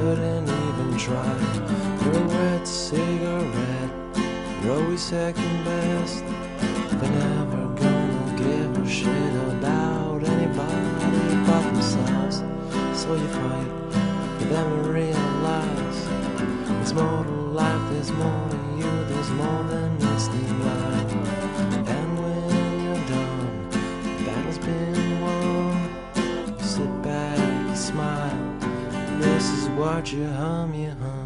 shouldn't even try. You're a wet cigarette, you're always second best. They're never gonna give a shit about anybody but themselves. So you fight for them to realize there's more to life, there's more to you, there's more than meets the eye. And when you're done, the battle's been won. You sit back, you smile, this is what you hum, you hum.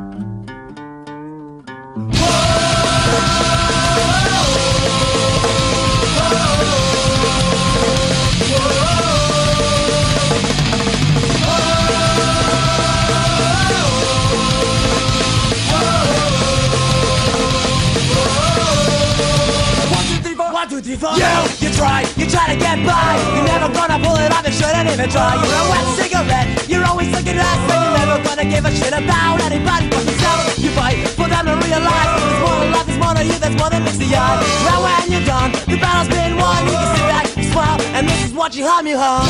You try to get by. You're never gonna pull it off, you shouldn't even try. You're a wet cigarette, you're always looking less, and you're never gonna give a shit about anybody but yourself. You fight for them to realize there's more to life, there's more to you, there's more than meets the eye. Now when you're done, the battle's been won. You can sit back, you smile, and this is what you hum, you hum.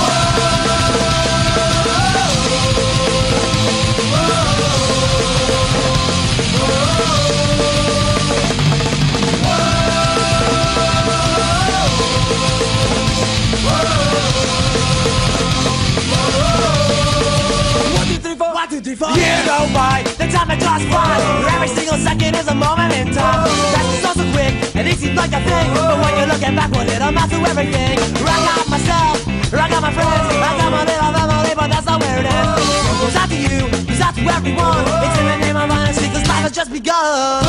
Years go by, the time it just flies. Every single second is a moment in time. That's so quick, and it seems like a thing, but when you're looking backward, it amounts to everything. I got myself, I got my friends, I got my little family, but that's not where it is. It goes out to you, goes out to everyone. It's in the name of honesty, cause life has just begun.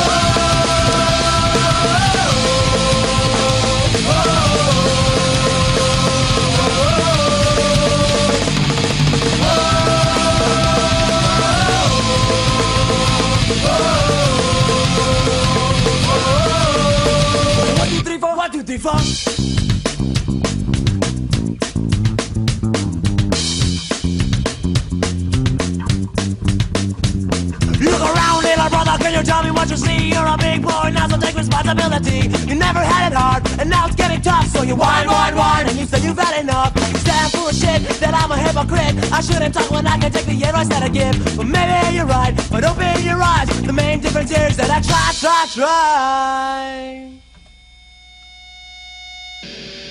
One, two, three, four. You look around, little brother, can you tell me what you see? You're a big boy, now so take responsibility. You never had it hard, and now it's getting tough. So you whine, and you say you've had enough. You stand full of shit, that I'm a hypocrite. I shouldn't talk when I can take the advice that I give. But maybe you're right, but open your eyes. The main difference here is that I try.